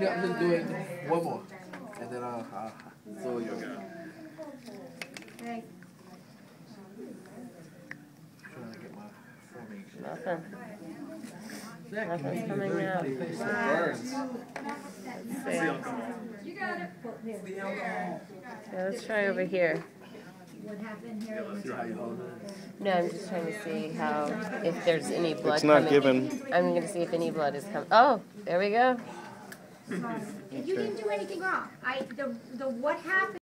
I'm just doing one more, and then so you go. Okay. Trying to get my formation. Nothing. Nothing's coming out. Burns. Let's see. You got it. Yeah, let's try over here. What happened here? See how you hold it? No, I'm just trying to see how, if there's any blood It's not coming. given. I'm going to see if any blood is coming. Oh, there we go. You didn't do anything wrong. The what happened?